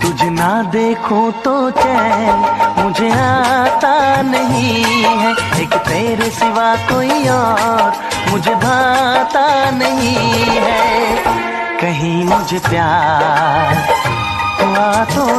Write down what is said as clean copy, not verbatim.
तुझे ना देखूं तो चैन मुझे आता नहीं है, एक तेरे सिवा कोई और मुझे भाता नहीं है। कहीं मुझे प्यार हुआ तो